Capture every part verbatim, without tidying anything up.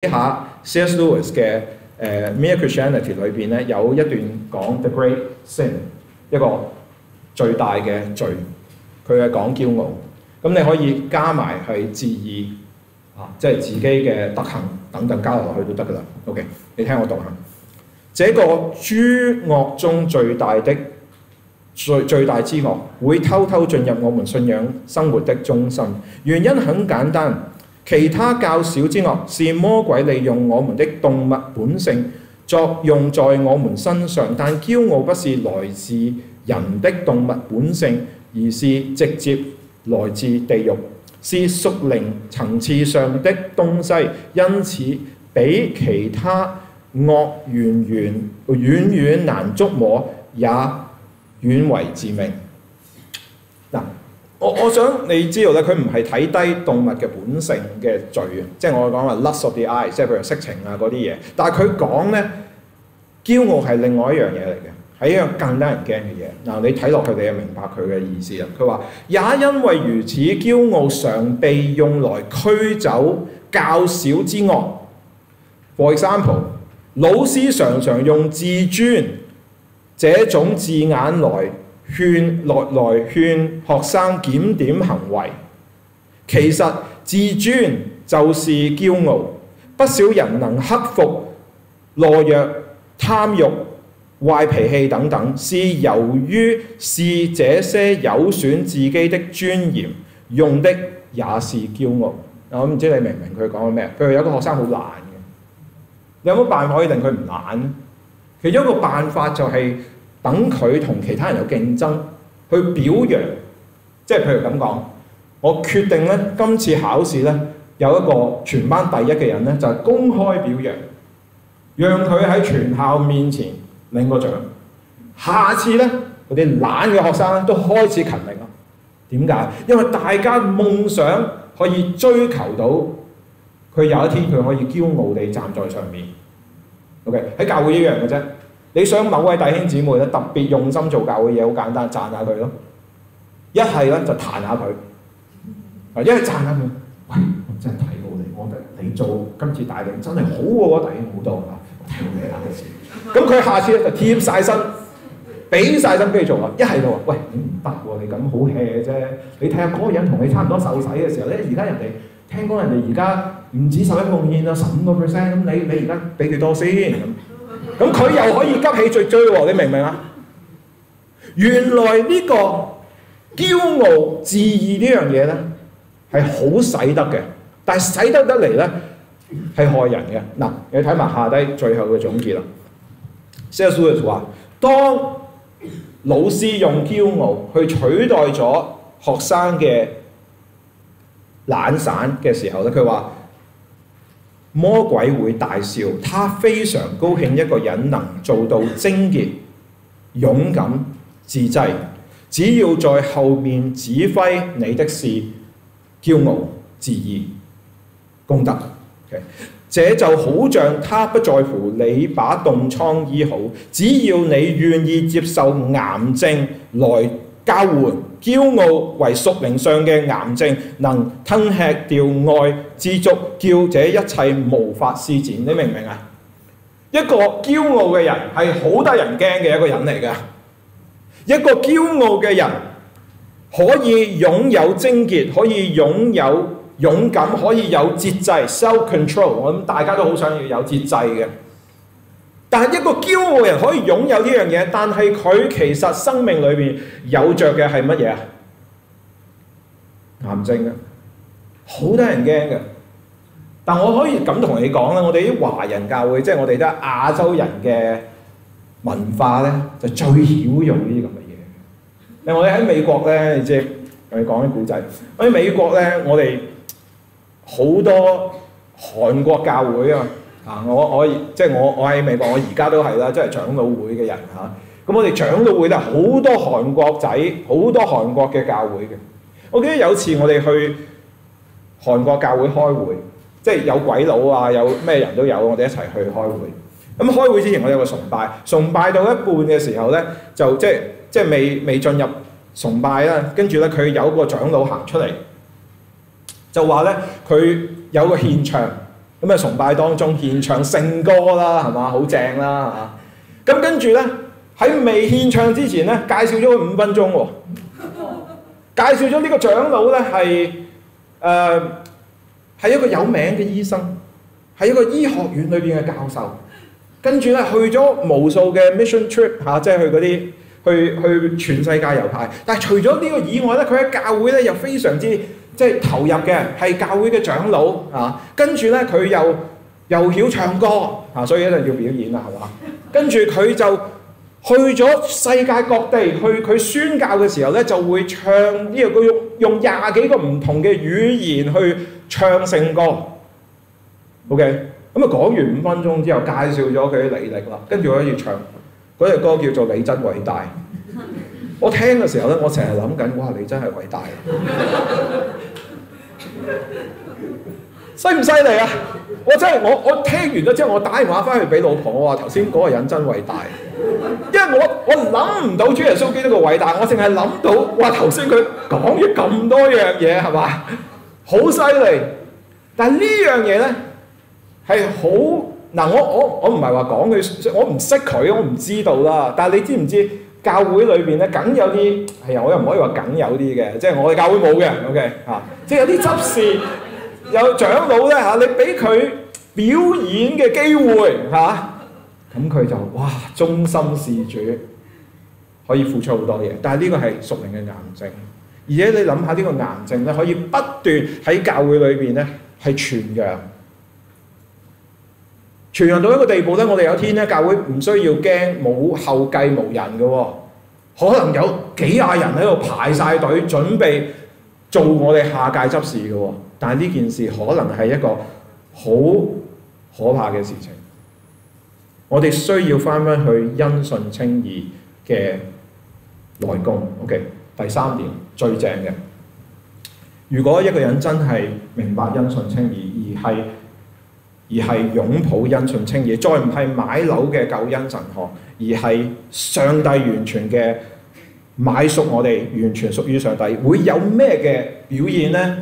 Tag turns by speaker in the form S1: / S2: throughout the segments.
S1: 下 C S Lewis 嘅誒《Mere Christianity》裏邊咧有一段講 The Great Sin 一個最大嘅罪，佢係講驕傲。咁你可以加埋係自義啊，即係自己嘅德行等等加落去都得噶啦。OK， 你聽我讀下。這個諸惡中最大的最最大之惡，會偷偷進入我們信仰生活的中心。原因很簡單。其他較小之惡是魔鬼利用我們的動物本性作用在我們身上，但驕傲不是來自人的動物本性，而是直接來自地獄，是屬靈層次上的東西，因此比其他惡遠遠遠遠難捉摸，也遠為致命。嗱。我我想你知道咧，佢唔係睇低動物嘅本性嘅罪啊，即係我講話 lust of the eye， 即係譬如色情啊嗰啲嘢。但係佢講咧，驕傲係另外一樣嘢嚟嘅，係一樣更得人驚嘅嘢。嗱，你睇落去你就明白佢嘅意思啦。佢話也因為如此，驕傲常被用來驅走較小之惡。For example， 老師常常用自尊這種字眼來勸來來勸學生檢點行為，其實自尊就是驕傲。不少人能克服懦弱、貪慾、壞脾氣等等，是由於是這些有損自己的尊嚴，用的也是驕傲。我唔知你明唔明佢講緊咩？譬如有個學生好懶嘅，你有冇辦法可以令佢唔懶？其中一個辦法就係、是等佢同其他人有競爭，去表揚，即係譬如咁講，我決定咧今次考試咧有一個全班第一嘅人咧，就係、是、公開表揚，讓佢喺全校面前領個獎。下次咧嗰啲懶嘅學生咧都開始勤力啦。點解？因為大家夢想可以追求到佢有一天佢可以驕傲地站在上面。OK， 喺教會一樣嘅啫。你想某位弟兄姊妹咧特別用心做教會嘢，好簡單，讚下佢咯。一係咧就彈下佢，一係讚下佢。喂，我真係睇好你，我覺得你做今次帶領真係好喎，弟兄好多啊，我睇好你啦。咁佢下次咧就貼晒身，俾晒心機去做啦。一係就話：喂，你唔得喎，你咁好 hea 啫。你睇下嗰個人同你差唔多受洗嘅時候咧，而家人哋聽講人哋而家唔止十一奉獻啊，十五個 percent， 咁你你而家俾幾多先咁？咁佢又可以急起直追喎，你明唔明啊？原來呢個驕傲自義呢樣嘢咧係好使得嘅，但係使得得嚟咧係害人嘅。嗱，你睇埋下低最後嘅總結啦。C S Lewis 話：當老師用驕傲去取代咗學生嘅懶散嘅時候咧，佢話魔鬼會大笑，他非常高興一個人能做到貞潔、勇敢、自制。只要在後面指揮你的是驕傲、自義、功德。Okay? 這就好像他不在乎你把凍瘡醫好，只要你願意接受癌症來交換。驕傲為屬靈上嘅癌症，能吞吃掉愛之足，叫這一切無法施展。你明唔明啊？一個驕傲嘅人係好得人驚嘅一個人嚟㗎。一個驕傲嘅人可以擁有貞潔，可以擁有勇敢，可以有節制 （self-control）。我諗大家都好想要有節制嘅。但係一個驕傲嘅人可以擁有呢樣嘢，但係佢其實生命裏邊有着嘅係乜嘢啊？癌症啊，好得人驚嘅。但我可以咁同你講啦，我哋啲華人教會，即係我哋啲亞洲人嘅文化咧，就最曉用呢啲咁嘅嘢。誒，我哋喺美國咧，即係同你講啲古仔。喺美國咧，我哋好多韓國教會啊。啊！我我即係我我喺美國，我而家都係啦，即係長老會嘅人嚇。咁我哋長老會咧，好多韓國仔，好多韓國嘅教會嘅。我記得有次我哋去韓國教會開會，即係有鬼佬啊，有咩人都有，我哋一齊去開會。咁開會之前我有個崇拜，崇拜到一半嘅時候咧，就即係即係未未進入崇拜啦。跟住咧，佢有個長老行出嚟，就話咧佢有個獻唱。 咁啊崇拜當中獻唱聖歌啦，係嘛，好正啦嚇。咁跟住咧喺未獻唱之前咧，介紹咗佢五分鐘喎。介紹咗呢個長老咧係誒係一個有名嘅醫生，係一個醫學院裏邊嘅教授。跟住咧去咗無數嘅 mission trip 嚇、啊，即係去嗰啲去去全世界遊派。但係除咗呢個以外咧，佢喺教會咧又非常之即係投入嘅，係教會嘅長老啊。跟住咧佢又又曉唱歌啊，所以一定要表演啦，係嘛？跟住佢就去咗世界各地，去佢宣教嘅時候咧，就會唱呢、這個佢用用廿幾個唔同嘅語言去唱聖歌。OK。咁啊講完五分鐘之後，介紹咗佢啲履歷啦，跟住我可以唱嗰隻歌叫做《你真偉大》。我聽嘅時候咧，我成日諗緊，哇！你真係偉大，犀唔犀利啊？我真係我我聽完咗之後，我打電話翻去俾老婆，我話頭先嗰個人真偉大，因為我我諗唔到主耶穌基督嘅偉大，我淨係諗到哇頭先佢講咗咁多樣嘢係嘛，好犀利。但係呢樣嘢咧，係好嗱，我我我唔係話講佢，我唔識佢，我唔知道啦。但係你知唔知教會裏邊咧，梗有啲係啊，我又唔可以話梗有啲嘅，即係我哋教會冇嘅 ，OK 嚇、啊，即係有啲執事、有長老咧嚇，你俾佢表演嘅機會嚇，咁、啊、佢就哇忠心事主，可以付出好多嘢。但係呢個係屬靈嘅癌症，而且你諗下呢個癌症咧，可以不斷喺教會裏邊咧係傳揚。傳揚到一個地步咧，我哋有天咧教會唔需要驚冇後繼無人嘅喎，可能有幾廿人喺度排晒隊準備做我哋下屆執事嘅喎。但係呢件事可能係一個好可怕嘅事情。我哋需要翻返去因信稱義嘅內功。OK， 第三點最正嘅，如果一個人真係明白因信稱義，而係而係擁抱因信稱義，再唔係買樓嘅救恩神學，而係上帝完全嘅買贖我哋，完全屬於上帝，會有咩嘅表現呢？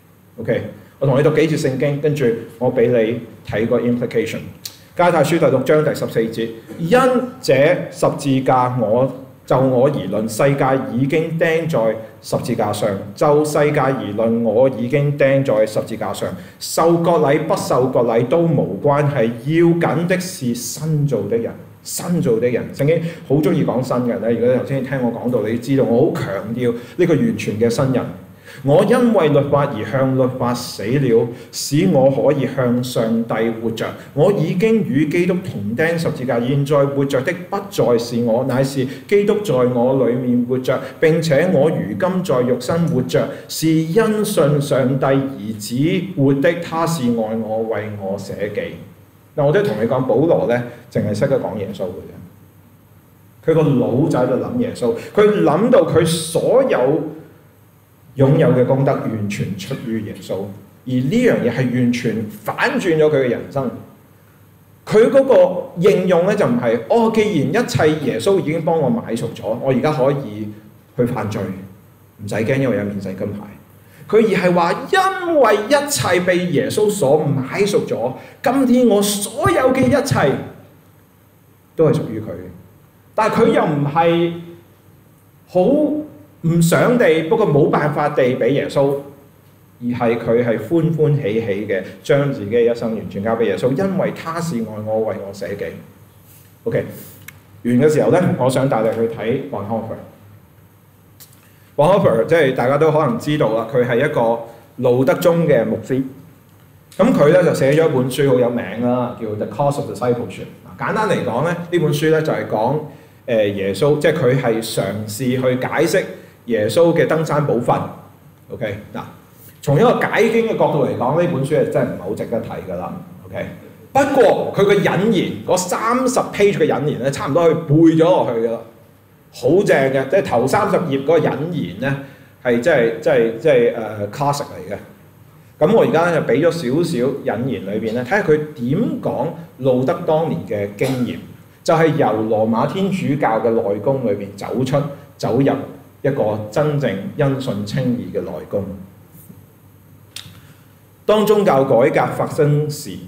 S1: OK， 我同你讀幾節聖經，跟住我俾你睇個 implication。加拉太書第六章第十四節，因這十字架我就我而論，世界已經釘在十字架上；就世界而論，我已經釘在十字架上。受割禮不受割禮都無關係，要緊的是新造的人。新造的人，聖經好中意講新人咧。如果你頭先聽我講到，你知道我好強調呢個完全嘅新人。我因為律法而向律法死了，使我可以向上帝活着。我已經與基督同釘十字架，現在活着的不再是我，乃是基督在我裡面活着。並且我如今在肉身活着，是因信上帝兒子活的，他是愛我，為我捨己。嗱，我都同你講，保羅咧淨係識得講耶穌嘅啫。佢個腦仔喺度諗耶穌，佢諗到佢所有擁有嘅功德完全出於耶穌，而呢樣嘢係完全反轉咗佢嘅人生。佢嗰個應用咧就唔係，哦，既然一切耶穌已經幫我買贖咗，我而家可以去犯罪，唔使驚，因為有免洗金牌。佢而係話，因為一切被耶穌所買贖咗，今天我所有嘅一切都係屬於佢嘅。但係佢又唔係好唔想地，不過冇辦法地俾耶穌，而係佢係歡歡喜喜嘅，將自己嘅一生完全交俾耶穌，因為他是愛我，為我捨己。OK， 完嘅時候咧，我想帶你去睇 Bonhoeffer。Bonhoeffer 即係大家都可能知道啦，佢係一個路德宗嘅牧師。咁佢咧就寫咗一本書好有名啦，叫《The Cost of Discipleship》。簡單嚟講咧，呢本書咧就係講誒耶穌，即係佢係嘗試去解釋耶穌嘅登山寶訓。OK 嗱，從一個解經嘅角度嚟講，呢本書係真係唔係好值得睇㗎啦。OK， 不過佢嘅引言嗰三十 page 嘅引言咧，差唔多可以背咗落去㗎啦，好正嘅，即係頭三十頁嗰個引言咧係真係真係即係誒 classic 嚟嘅。咁我而家咧就俾咗少少引言裏邊咧，睇下佢點講路德當年嘅經驗，就係、是、由羅馬天主教嘅內宮裏邊走出走入一個真正因信稱義嘅內宮。當宗教改革發生時，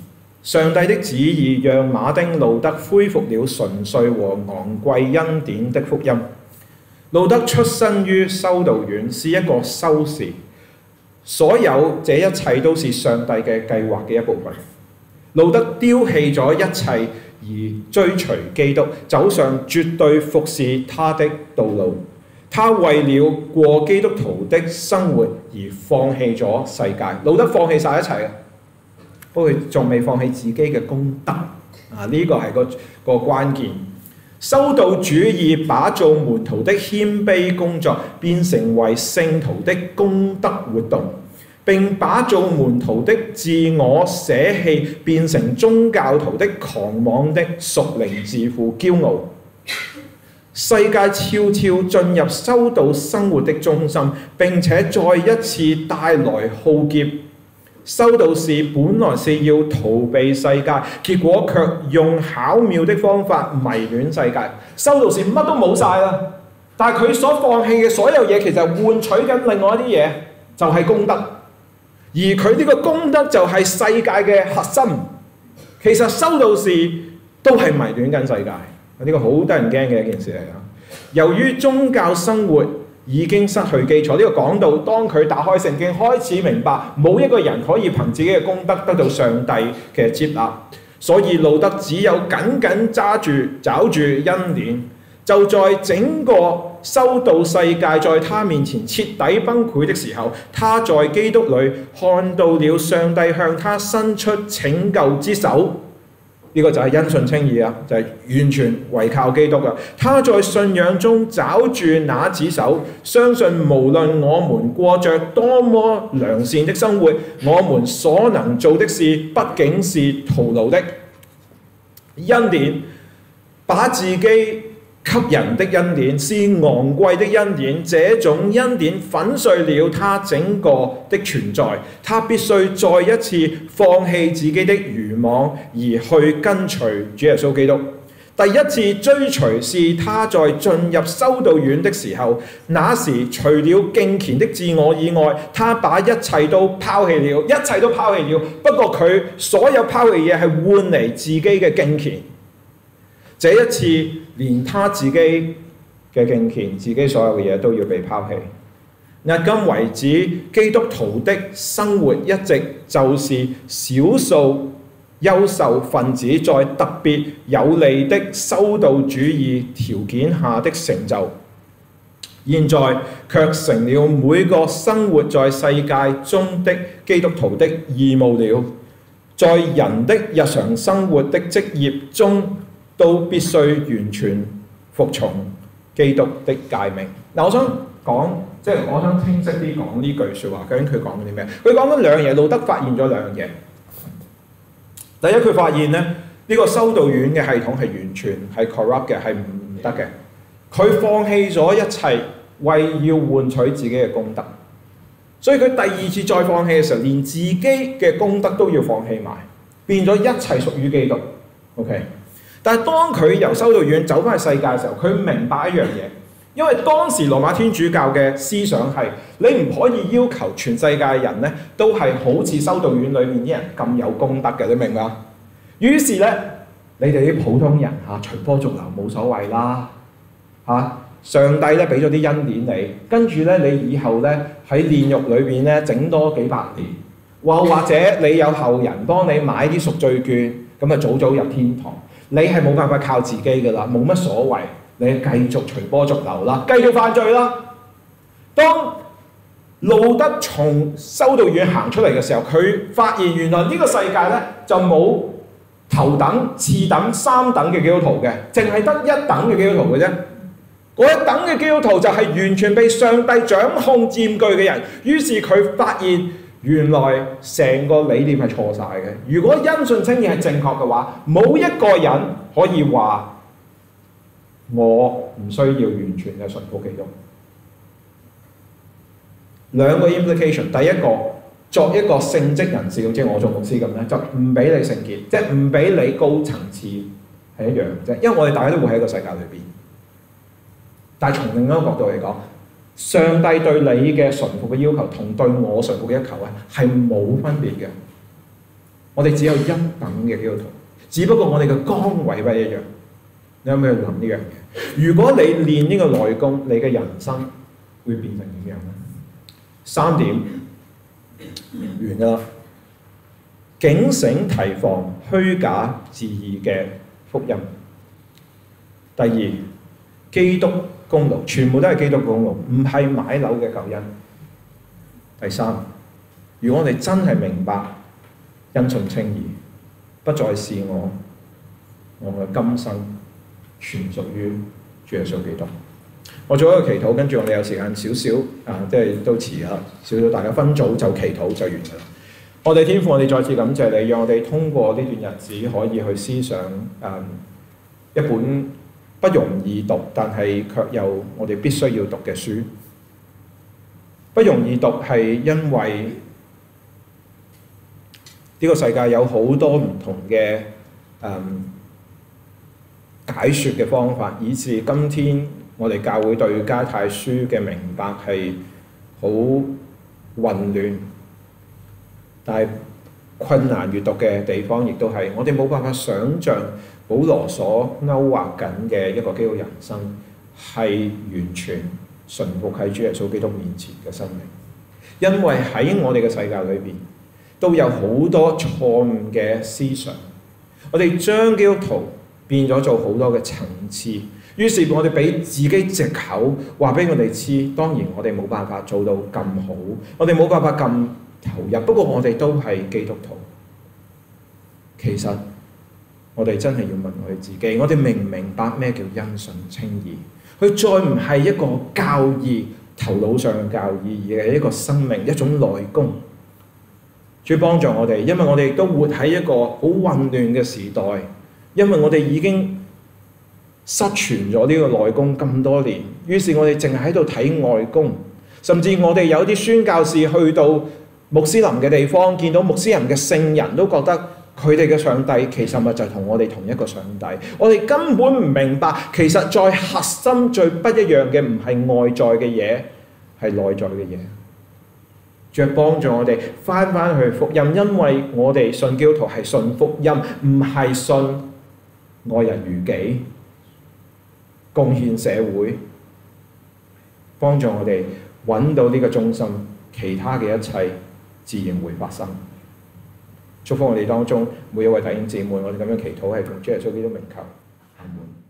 S1: 上帝的旨意讓馬丁路德恢復了純粹和昂貴恩典的福音。路德出身於修道院，是一個修士。所有這一切都是上帝嘅計劃嘅一部分。路德丟棄咗一切而追隨基督，走上絕對服侍他的道路。他為了過基督徒的生活而放棄咗世界。路德放棄晒一切嘅，不過佢仲未放棄自己嘅功德啊！呢、這個係個個關鍵。修道主義把做門徒的謙卑工作變成為聖徒的功德活動，並把做門徒的自我捨棄變成宗教徒的狂妄的屬靈自負驕傲。世界悄悄進入修道生活的中心，並且再一次帶來浩劫。修道士本來是要逃避世界，結果卻用巧妙的方法迷戀世界。修道士乜都冇晒啦，但係佢所放棄嘅所有嘢，其實換取緊另外一啲嘢，就係功德。而佢呢個功德就係世界嘅核心。其實修道士都係迷戀緊世界，呢個好得人驚嘅一件事嚟㗎。由於宗教生活已經失去基礎，呢個講到當佢打開聖經，開始明白冇一個人可以憑自己嘅功德得到上帝嘅接納，所以路德只有緊緊揸住找住恩典，就在整個修道世界在他面前徹底崩潰的時候，他在基督裏看到了上帝向他伸出拯救之手。呢個就係因信稱義啊，就係、是、完全唯靠基督啊！他在信仰中抓住那指手，相信無論我們過着多麼良善的生活，我們所能做的事畢竟是徒勞的。恩典把自己給人的恩典是昂貴的恩典，這種恩典粉碎了他整個的存在，他必須再一次放棄自己的愚妄而去跟隨主耶穌基督。第一次追隨是他在進入修道院的時候，那時除了敬虔的自我以外，他把一切都拋棄了，一切都拋棄了。不過佢所有拋棄嘅嘢係換嚟自己嘅敬虔。這一次連他自己嘅敬虔，自己所有嘅嘢都要被拋棄。迄今為止，基督徒的生活一直就是少數優秀分子在特別有利的修道主義條件下的成就，現在卻成了每個生活在世界中的基督徒的義務了。在人的日常生活的職業中，都必須完全服從基督的誡命。嗱，我想講，即係我想清晰啲講呢句説話，究竟佢講緊啲咩？佢講緊兩樣嘢，路德發現咗兩樣嘢。第一，佢發現咧，呢、這個修道院嘅系統係完全係 corrupt 嘅，係唔得嘅。佢放棄咗一切，為要換取自己嘅功德。所以佢第二次再放棄嘅時候，連自己嘅功德都要放棄埋，變咗一切屬於基督。OK。但係當佢由修道院走翻去世界嘅時候，佢明白一樣嘢，因為當時羅馬天主教嘅思想係你唔可以要求全世界嘅人咧都係好似修道院裏面啲人咁有功德嘅，你明嘛？於是咧，你哋啲普通人嚇隨波逐流冇所謂啦嚇，上帝咧俾咗啲恩典你，跟住咧你以後咧喺煉獄裏邊咧整多幾百年，或或者你有後人幫你買啲贖罪券，咁啊早早入天堂。你係冇辦法靠自己㗎啦，冇乜所謂，你繼續隨波逐流啦，繼續犯罪啦。當路德從修道院行出嚟嘅時候，佢發現原來呢個世界咧就冇頭等、次等、三等嘅基督徒嘅，淨係得一等嘅基督徒嘅啫。嗰一等嘅基督徒就係完全被上帝掌控佔據嘅人。於是佢發現，原來成個理念係錯晒嘅。如果因信稱義係正確嘅話，冇一個人可以話我唔需要完全嘅順服基督。兩個 implication， 第一個作一個聖職人士，好似我做牧師咁咧，就唔俾你聖潔，即係唔俾你高層次係一樣啫。因為我哋大家都會喺一個世界裏邊，但係從另一個角度嚟講，上帝對你嘅順服嘅要求同對我順服嘅要求咧係冇分別嘅。 我哋只有一等嘅基督徒，只不過我哋嘅崗位不一樣。你有冇去諗呢樣嘢？如果你練呢個內功，你嘅人生會變成點樣咧？三點完㗎啦。警醒提防虛假自義嘅福音。第二，基督功勞，全部都係基督功勞，唔係買樓嘅救恩。第三，如果我哋真係明白因信稱義，不再是我，我嘅今生全屬於主耶穌基督。我做一個祈禱，跟住我哋有時間少少啊，即係都遲啦，少少大家分組就祈禱就完㗎啦。我哋天父，我哋再次感謝你，讓我哋通過呢段日子可以去思想誒、嗯、一本不容易讀，但係卻又我哋必須要讀嘅書。不容易讀係因為呢個世界有好多唔同嘅誒、嗯、解説嘅方法，以致今天我哋教會對加太書嘅明白係好混亂。但係困難閲讀嘅地方，亦都係我哋冇辦法想像保羅所勾畫緊嘅一個基督人生係完全順服喺主耶穌基督面前嘅生命。因為喺我哋嘅世界裏邊，都有好多錯誤嘅思想，我哋將基督徒變咗做好多嘅層次，於是我哋俾自己藉口話俾我哋知，當然我哋冇辦法做到咁好，我哋冇辦法咁投入，不過我哋都係基督徒。其實我哋真係要問我哋自己，我哋明唔明白咩叫因信稱義？佢再唔係一個教義，頭腦上嘅教義，而係一個生命，一種內功。主幫助我哋，因為我哋都活喺一個好混亂嘅時代，因為我哋已經失傳咗呢個內功咁多年，於是我哋淨係喺度睇外功，甚至我哋有啲宣教士去到穆斯林嘅地方，見到穆斯林嘅聖人都覺得佢哋嘅上帝其實咪就係同我哋同一個上帝。我哋根本唔明白，其實在核心最不一樣嘅唔係外在嘅嘢，係內在嘅嘢。主幫助我哋翻返去福音，因為我哋信基督徒係信福音，唔係信愛人如己、貢獻社會。幫助我哋揾到呢個中心，其他嘅一切自然會發生。祝福我哋當中每一位弟兄姊妹，我哋咁樣祈禱係奉主耶穌基督名求，阿門。